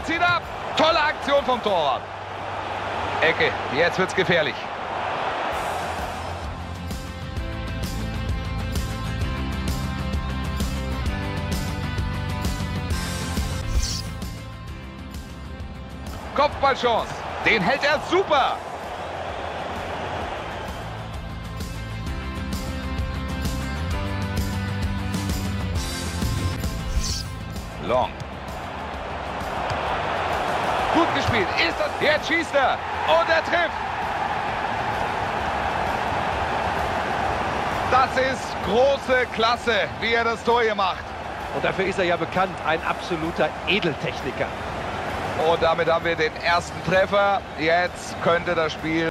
zieht ab. Tolle Aktion vom Torwart. Ecke, jetzt wird's gefährlich. Kopfballchance. Den hält er super. Long. Gut gespielt. Ist das? Jetzt schießt er. Und er trifft. Das ist große Klasse, wie er das Tor hier macht. Und dafür ist er ja bekannt, ein absoluter Edeltechniker. Und damit haben wir den ersten Treffer. Jetzt könnte das Spiel...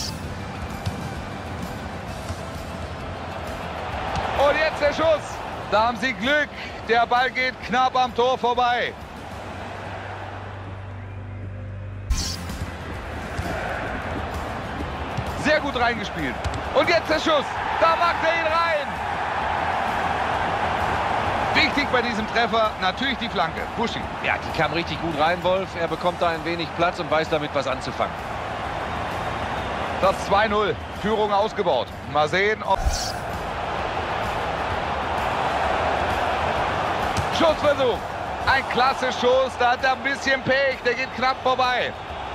Und jetzt der Schuss. Da haben sie Glück. Der Ball geht knapp am Tor vorbei. Sehr gut reingespielt. Und jetzt der Schuss. Da macht er ihn rein. Wichtig bei diesem Treffer natürlich die Flanke. Buschi. Ja, die kam richtig gut rein, Wolf. Er bekommt da ein wenig Platz und weiß damit was anzufangen. Das 2-0. Führung ausgebaut. Mal sehen, ob... Schussversuch. Ein klasse Schuss. Da hat er ein bisschen Pech. Der geht knapp vorbei.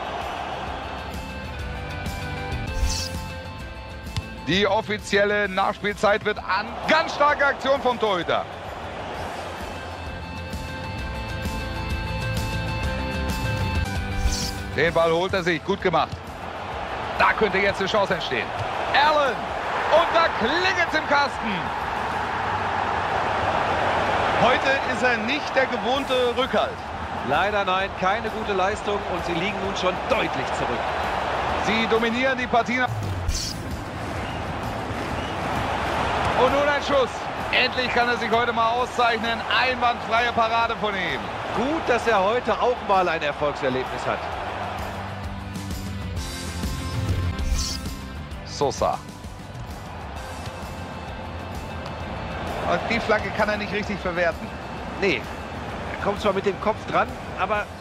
Die offizielle Nachspielzeit wird an. Ganz starke Aktion vom Torhüter. Den Ball holt er sich. Gut gemacht. Da könnte jetzt eine Chance entstehen. Allen. Und da klingelt's im Kasten. Heute ist er nicht der gewohnte Rückhalt. Leider nein, keine gute Leistung und sie liegen nun schon deutlich zurück. Sie dominieren die Partie. Und nun ein Schuss. Endlich kann er sich heute mal auszeichnen. Einwandfreie Parade von ihm. Gut, dass er heute auch mal ein Erfolgserlebnis hat. Sosa. Und die Flanke kann er nicht richtig verwerten. Nee, er kommt zwar mit dem Kopf dran, aber